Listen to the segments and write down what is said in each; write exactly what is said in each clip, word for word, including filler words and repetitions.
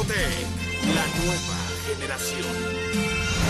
Robotech, la nueva generación.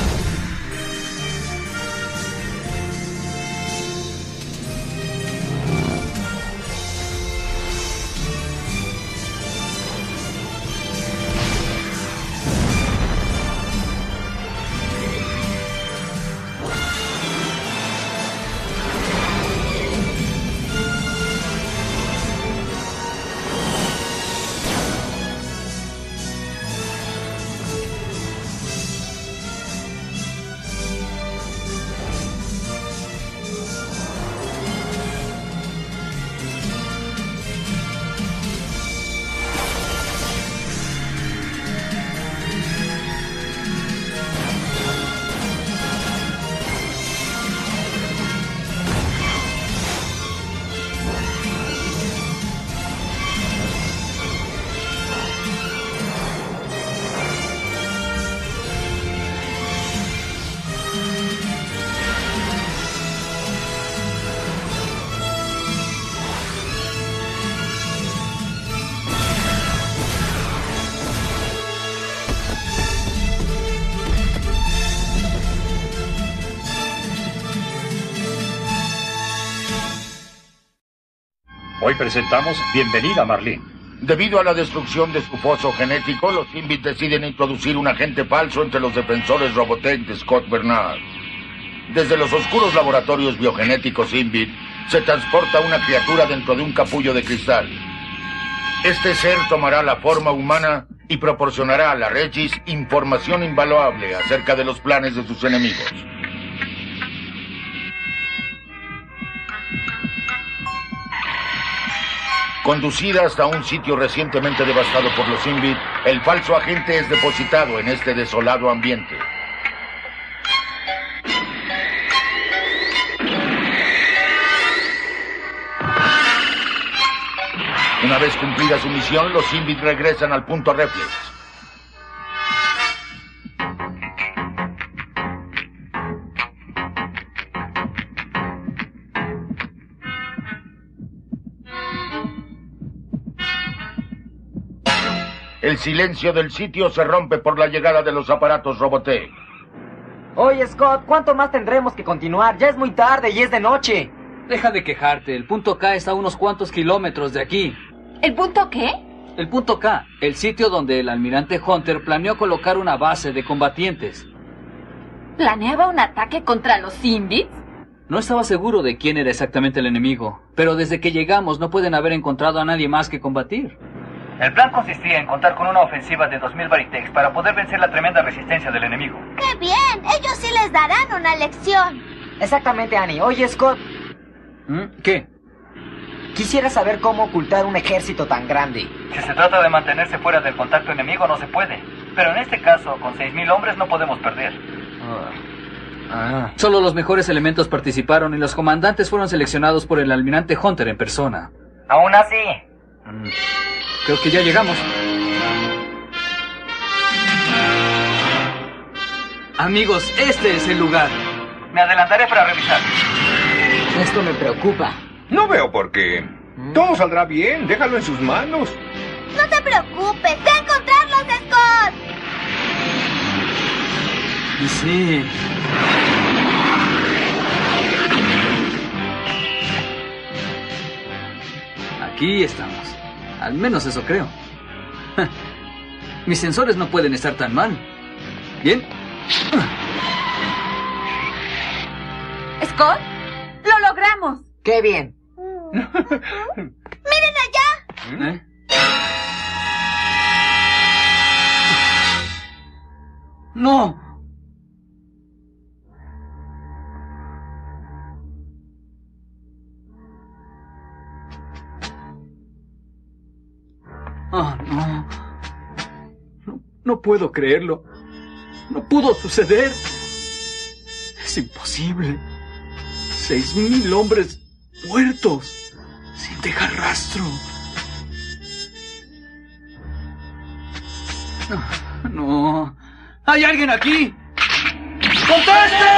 Hoy presentamos Bienvenida, Marlene. Debido a la destrucción de su foso genético, los Inbit deciden introducir un agente falso entre los defensores Robotech de Scott Bernard. Desde los oscuros laboratorios biogenéticos Inbit, se transporta una criatura dentro de un capullo de cristal. Este ser tomará la forma humana y proporcionará a la Regis información invaluable acerca de los planes de sus enemigos. Conducida hasta un sitio recientemente devastado por los Inbit, el falso agente es depositado en este desolado ambiente. Una vez cumplida su misión, los Inbit regresan al punto Reflex. El silencio del sitio se rompe por la llegada de los aparatos Robotech. Oye, Scott, ¿cuánto más tendremos que continuar? Ya es muy tarde y es de noche. Deja de quejarte. El punto K está a unos cuantos kilómetros de aquí. ¿El punto qué? El punto K, el sitio donde el almirante Hunter planeó colocar una base de combatientes. ¿Planeaba un ataque contra los Inbits? No estaba seguro de quién era exactamente el enemigo, pero desde que llegamos no pueden haber encontrado a nadie más que combatir. El plan consistía en contar con una ofensiva de dos mil Baritex para poder vencer la tremenda resistencia del enemigo. ¡Qué bien! Ellos sí les darán una lección. Exactamente, Annie. Oye, Scott. ¿Mm? ¿Qué? Quisiera saber cómo ocultar un ejército tan grande. Si se trata de mantenerse fuera del contacto enemigo, no se puede. Pero en este caso, con seis mil hombres no podemos perder. Uh, ah. Solo los mejores elementos participaron y los comandantes fueron seleccionados por el almirante Hunter en persona. Aún así... Mm. Creo que ya llegamos. Amigos, este es el lugar. Me adelantaré para revisar. Esto me preocupa. No veo por qué. Todo saldrá bien. Déjalo en sus manos. No te preocupes. ¡Ve a encontrarlos, Scott! Sí. Aquí estamos. Al menos eso creo. Mis sensores no pueden estar tan mal. ¿Bien? ¿Scott? ¡Lo logramos! ¡Qué bien! ¡Miren allá! ¿Eh? ¡No! Oh, no. no. No puedo creerlo. No pudo suceder. Es imposible. Seis mil hombres muertos, sin dejar rastro. No, no. ¿Hay alguien aquí? ¡Conteste!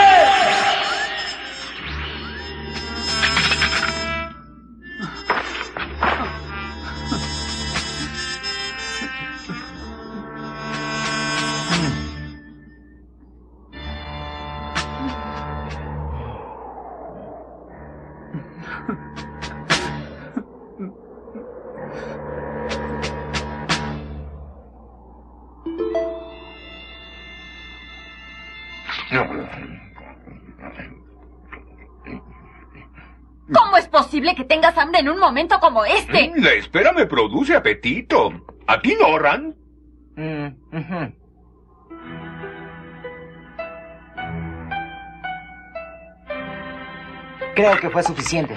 ¿Cómo es posible que tengas hambre en un momento como este? La espera me produce apetito. ¿A ti no, Ran? Mm, ujú. Creo que fue suficiente.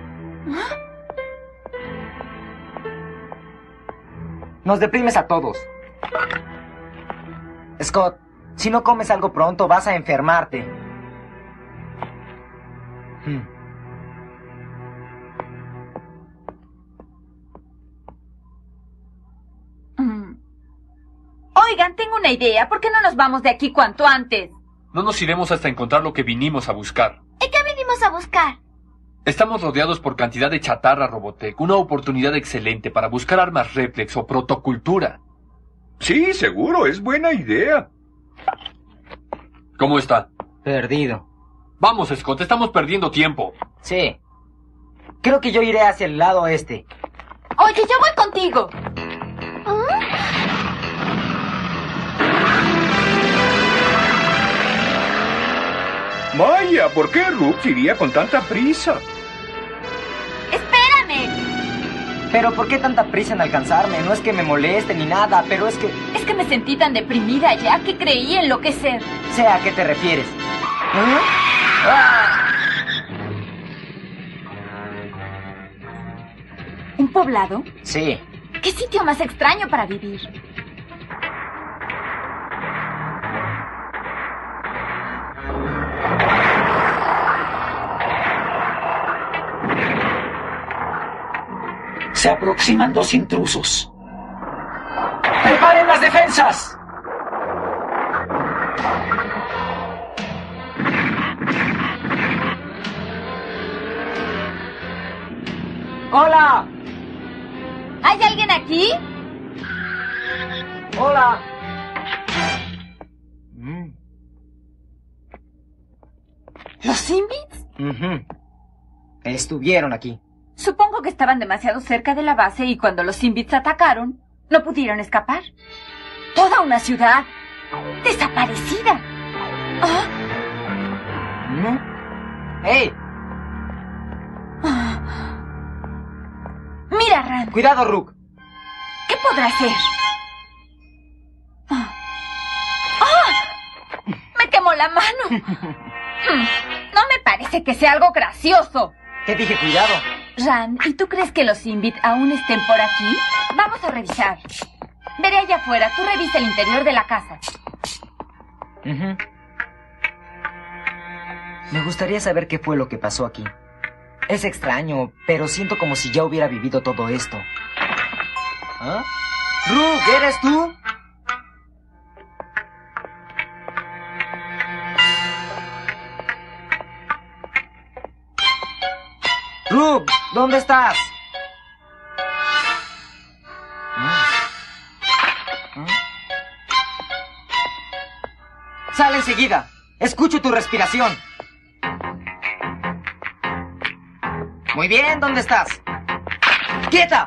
Nos deprimes a todos. Scott, si no comes algo pronto, vas a enfermarte. Hmm. Mm. Oigan, tengo una idea. ¿Por qué no nos vamos de aquí cuanto antes? No nos iremos hasta encontrar lo que vinimos a buscar. ¿Y qué venimos a buscar? Estamos rodeados por cantidad de chatarra Robotech. Una oportunidad excelente para buscar armas réflex o protocultura. Sí, seguro, es buena idea. ¿Cómo está? Perdido. Vamos, Scott, estamos perdiendo tiempo. Sí. Creo que yo iré hacia el lado este. Oye, yo voy contigo. Vaya, ¿por qué Rooks iría con tanta prisa? ¡Espérame! Pero ¿por qué tanta prisa en alcanzarme? No es que me moleste ni nada, pero es que... Es que me sentí tan deprimida ya que creí enloquecer. Sé a qué te refieres. ¿Eh? ¡Ah! ¿Un poblado? Sí. ¿Qué sitio más extraño para vivir? Se aproximan dos intrusos. ¡Preparen las defensas! ¡Hola! ¿Hay alguien aquí? ¡Hola! Mm. ¿Los Simbits? Ujú. Estuvieron aquí. Supongo que estaban demasiado cerca de la base y cuando los Simbits atacaron, no pudieron escapar. Toda una ciudad desaparecida. ¿Ah? ¿Mm? ¡Hey! Mira, Rand. Cuidado, Rook. ¿Qué podrá hacer? ¡Ah! ¡Ah! ¡Me quemó la mano! No me parece que sea algo gracioso. Te dije cuidado. Rand, ¿y tú crees que los Simbit aún estén por aquí? Vamos a revisar. Veré allá afuera. Tú revisa el interior de la casa. Uh-huh. Me gustaría saber qué fue lo que pasó aquí. Es extraño, pero siento como si ya hubiera vivido todo esto. ¿Ah? Rook, ¿eres tú? Rook, ¿dónde estás? ¿Ah? ¿Ah? Sal enseguida. Escucho tu respiración. Muy bien, ¿dónde estás? ¡Quieta!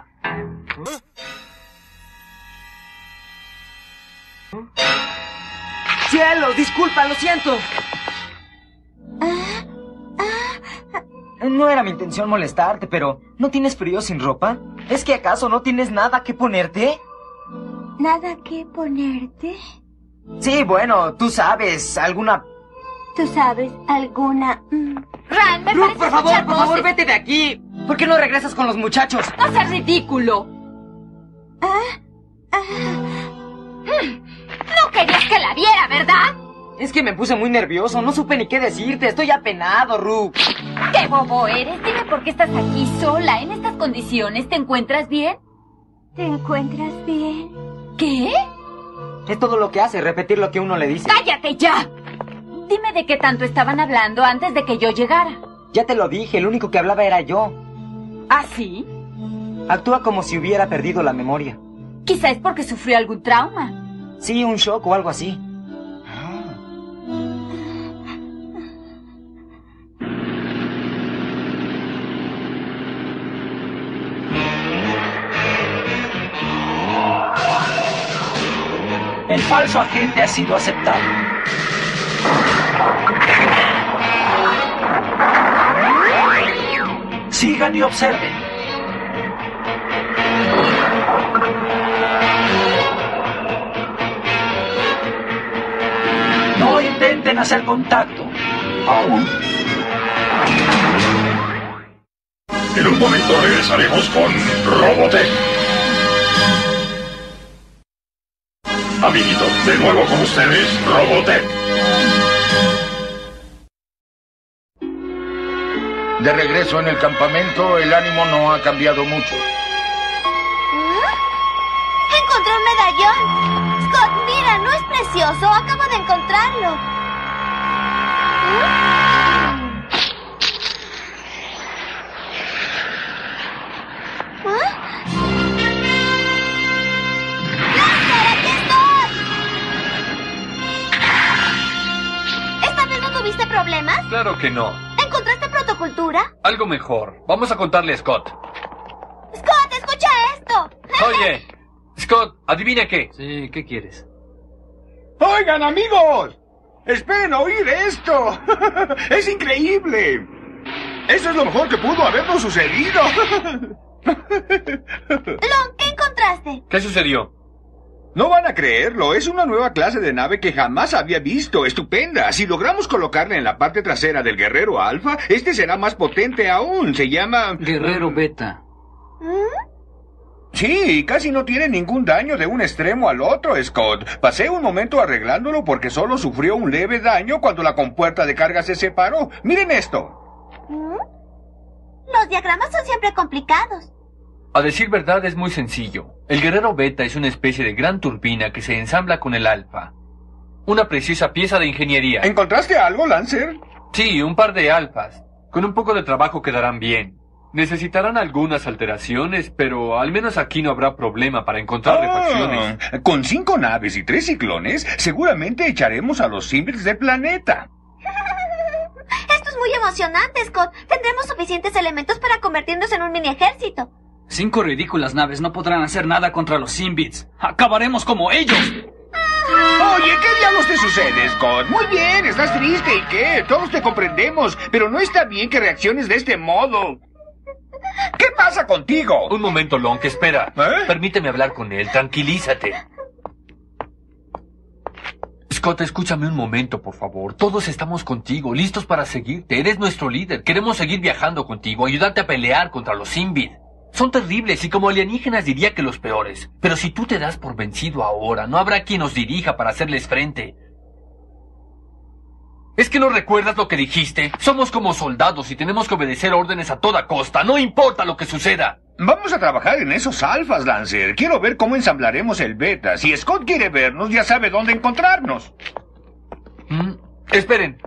¡Cielo! ¡Disculpa, lo siento! No era mi intención molestarte, pero ¿no tienes frío sin ropa? ¿Es que acaso no tienes nada que ponerte? ¿Nada que ponerte? Sí, bueno, tú sabes, alguna... ¿Tú sabes alguna...? Mm. Rand, me Rook, parece por favor, escuchar por favor, voces. vete de aquí. ¿Por qué no regresas con los muchachos? ¡No seas ridículo! Ah, ah. No querías que la viera, ¿verdad? Es que me puse muy nervioso, no supe ni qué decirte, estoy apenado, Rook. ¡Qué bobo eres! Dime por qué estás aquí sola, en estas condiciones. ¿Te encuentras bien? ¿Te encuentras bien? ¿Qué? Es todo lo que hace, repetir lo que uno le dice. ¡Cállate ya! Dime de qué tanto estaban hablando antes de que yo llegara. Ya te lo dije, el único que hablaba era yo. ¿Ah, sí? Actúa como si hubiera perdido la memoria. Quizá es porque sufrió algún trauma. Sí, un shock o algo así. falso agente ha sido aceptado. Sigan y observen. No intenten hacer contacto. Aún. En un momento regresaremos con Robotech. Amiguito, de nuevo con ustedes, Robotech. De regreso en el campamento, el ánimo no ha cambiado mucho. ¿Ah? ¡Encontré un medallón! Scott, mira, ¿no es precioso? Acabo de encontrarlo. ¿Ah? ¿Ah? ¡Láser, aquí estoy! ¿Esta vez no tuviste problemas? Claro que no. ¿Encontraste protocultura? Algo mejor. Vamos a contarle a Scott. ¡Scott, escucha esto! Oye, Scott, ¿adivina qué? Sí, ¿qué quieres? Oigan, amigos, esperen a oír esto. Es increíble. Eso es lo mejor que pudo habernos sucedido. Lon, ¿qué encontraste? ¿Qué sucedió? No van a creerlo, es una nueva clase de nave que jamás había visto, estupenda. Si logramos colocarla en la parte trasera del Guerrero Alfa, este será más potente aún. Se llama... Guerrero Beta. ¿Mm? Sí, casi no tiene ningún daño de un extremo al otro, Scott. Pasé un momento arreglándolo porque solo sufrió un leve daño cuando la compuerta de carga se separó. Miren esto. ¿Mm? Los diagramas son siempre complicados. A decir verdad, es muy sencillo. El Guerrero Beta es una especie de gran turbina que se ensambla con el Alfa. Una preciosa pieza de ingeniería. ¿Encontraste algo, Lancer? Sí, un par de alfas. Con un poco de trabajo quedarán bien. Necesitarán algunas alteraciones, pero al menos aquí no habrá problema para encontrar refacciones. Ah, con cinco naves y tres ciclones, seguramente echaremos a los Symbiotes del planeta. Esto es muy emocionante, Scott. Tendremos suficientes elementos para convertirnos en un mini ejército. Cinco ridículas naves no podrán hacer nada contra los Symbiotes. ¡Acabaremos como ellos! Oye, ¿qué diablos te sucede, Scott? Muy bien, estás triste y qué, todos te comprendemos, pero no está bien que reacciones de este modo. ¿Qué pasa contigo? Un momento, Long, espera. ¿Eh? Permíteme hablar con él, tranquilízate. Scott, escúchame un momento, por favor. Todos estamos contigo, listos para seguirte. Eres nuestro líder. Queremos seguir viajando contigo, ayudarte a pelear contra los Symbiotes. Son terribles y como alienígenas diría que los peores. Pero si tú te das por vencido ahora, no habrá quien nos dirija para hacerles frente. ¿Es que no recuerdas lo que dijiste? Somos como soldados y tenemos que obedecer órdenes a toda costa, no importa lo que suceda. Vamos a trabajar en esos alfas, Lancer. Quiero ver cómo ensamblaremos el beta. Si Scott quiere vernos, ya sabe dónde encontrarnos. ¿Mm? Esperen.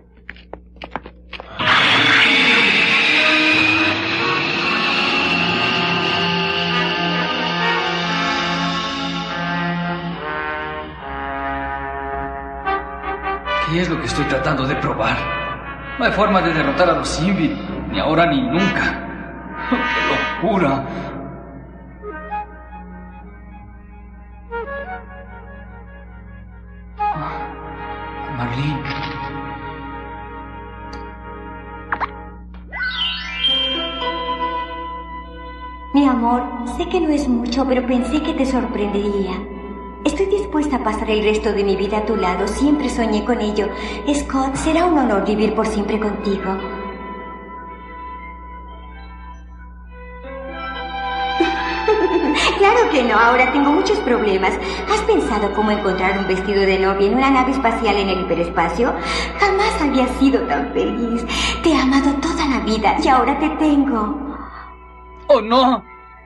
¿Qué es lo que estoy tratando de probar? No hay forma de derrotar a los Symbiotes, ni ahora ni nunca. ¡Oh, qué locura! Oh, Marlene. Mi amor, sé que no es mucho, pero pensé que te sorprendería. Estoy dispuesta a pasar el resto de mi vida a tu lado. Siempre soñé con ello. Scott, será un honor vivir por siempre contigo. Claro que no. Ahora tengo muchos problemas. ¿Has pensado cómo encontrar un vestido de novia en una nave espacial en el hiperespacio? Jamás había sido tan feliz. Te he amado toda la vida y ahora te tengo. ¡Oh, no!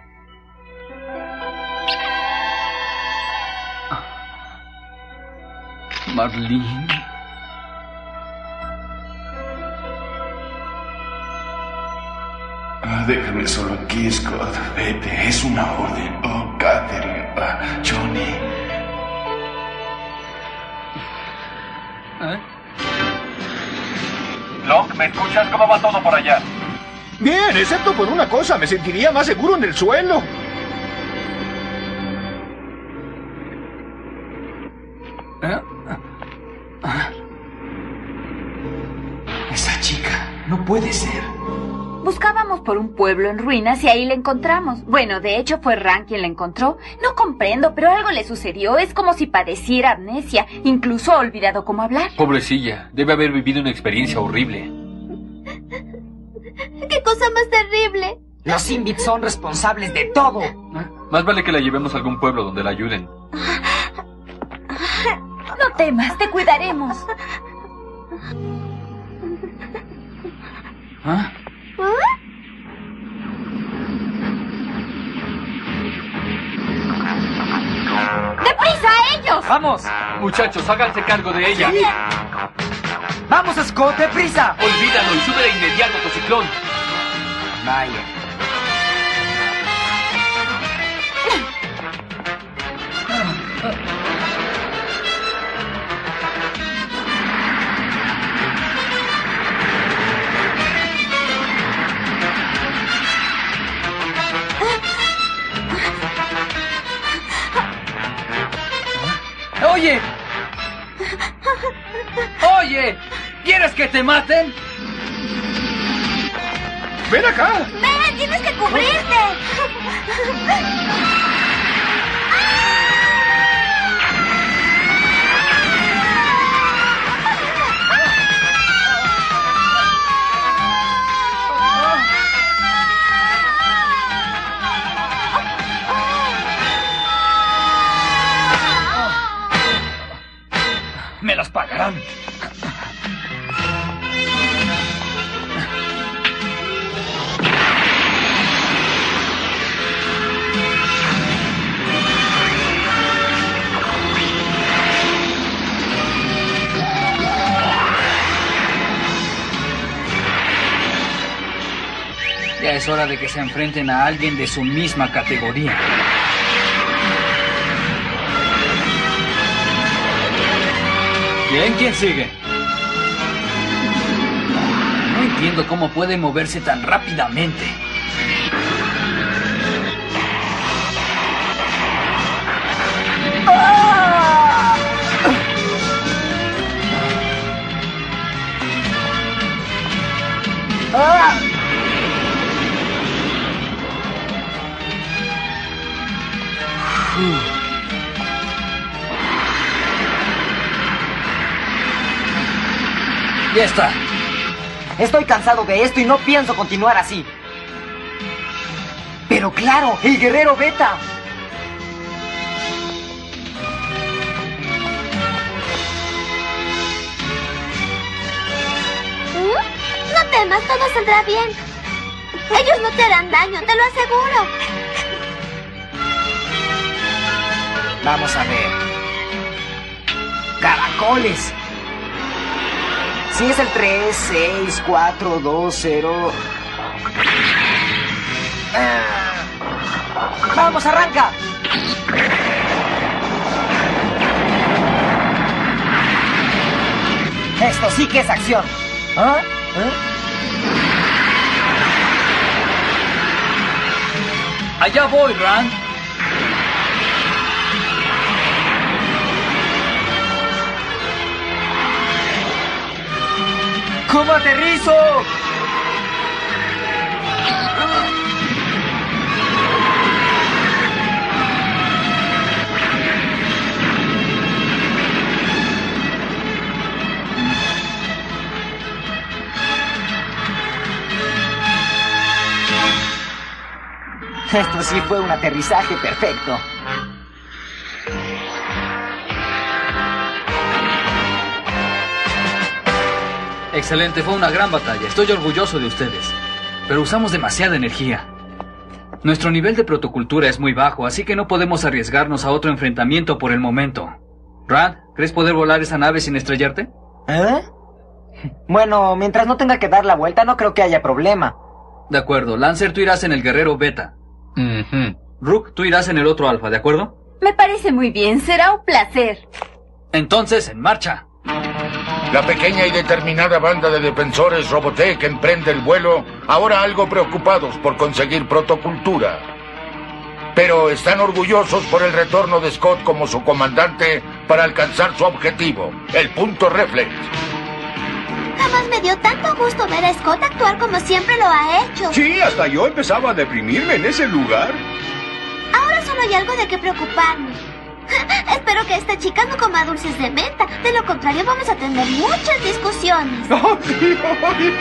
Marlene. Ah, déjame solo aquí, Scott. Vete, es una orden. Oh, Catherine. Ah, Johnny. ¿Eh? Long, ¿me escuchas? ¿Cómo va todo por allá? Bien, excepto por una cosa. Me sentiría más seguro en el suelo. puede ser. Buscábamos por un pueblo en ruinas y ahí la encontramos. Bueno, de hecho fue Ran quien la encontró. No comprendo, pero algo le sucedió. Es como si padeciera amnesia. Incluso ha olvidado cómo hablar. Pobrecilla, debe haber vivido una experiencia horrible. ¡Qué cosa más terrible! Los Simbits son responsables de todo. Más vale que la llevemos a algún pueblo donde la ayuden. No temas, te cuidaremos. ¿Ah? ¡Deprisa a ellos! ¡Vamos! Muchachos, háganse cargo de ella. Sí. ¡Vamos, Scott, deprisa! Olvídalo y sube de inmediato tu ciclón. Vaya. ¡Oye! ¡Oye! ¿Quieres que te maten? ¡Ven acá! ¡Ven! ¡Tienes que cubrirte! Me las pagarán. Ya es hora de que se enfrenten a alguien de su misma categoría. Bien, ¿quién sigue? No entiendo cómo puede moverse tan rápidamente. ¡Ah! ¡Ah! Uh. Ya está. Estoy cansado de esto y no pienso continuar así. Pero claro, el guerrero Beta. ¿Mm? No temas, todo saldrá bien. Ellos no te harán daño, te lo aseguro. Vamos a ver. Caracoles. Si es el tres, seis, cuatro, dos, cero... Ah. ¡Vamos, arranca! Esto sí que es acción. ¿Ah? ¿Eh? Allá voy, Ran. ¿Cómo aterrizo? Esto sí fue un aterrizaje perfecto. Excelente, fue una gran batalla. Estoy orgulloso de ustedes. Pero usamos demasiada energía. Nuestro nivel de protocultura es muy bajo, así que no podemos arriesgarnos a otro enfrentamiento por el momento. Rand, ¿crees poder volar esa nave sin estrellarte? ¿Eh? Bueno, mientras no tenga que dar la vuelta, no creo que haya problema. De acuerdo. Lancer, tú irás en el guerrero Beta. Uh-huh. Rook, tú irás en el otro Alfa, ¿de acuerdo? Me parece muy bien. Será un placer. Entonces, en marcha. La pequeña y determinada banda de defensores Robotech emprende el vuelo, ahora algo preocupados por conseguir protocultura. Pero están orgullosos por el retorno de Scott como su comandante para alcanzar su objetivo, el punto Reflex. Jamás me dio tanto gusto ver a Scott actuar como siempre lo ha hecho. Sí, hasta yo empezaba a deprimirme en ese lugar. Ahora solo hay algo de qué preocuparme. Espero que esta chica no coma dulces de menta. De lo contrario, vamos a tener muchas discusiones. Oh, sí, oh, sí.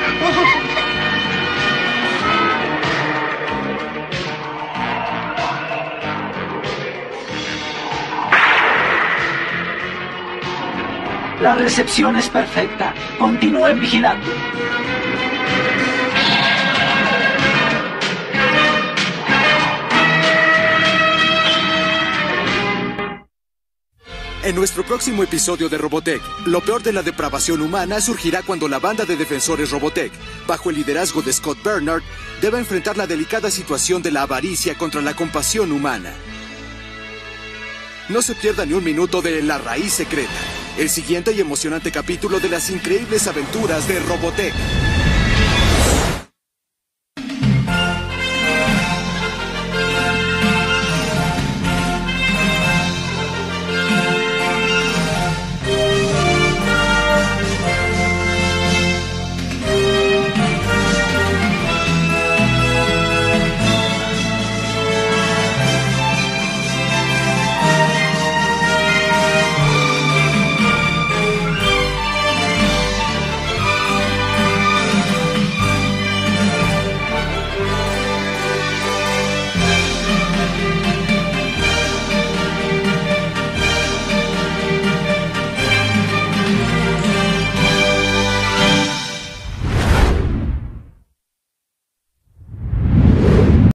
La recepción es perfecta. Continúen vigilando. En nuestro próximo episodio de Robotech, lo peor de la depravación humana surgirá cuando la banda de defensores Robotech, bajo el liderazgo de Scott Bernard, deba enfrentar la delicada situación de la avaricia contra la compasión humana. No se pierda ni un minuto de La Raíz Secreta, el siguiente y emocionante capítulo de las increíbles aventuras de Robotech.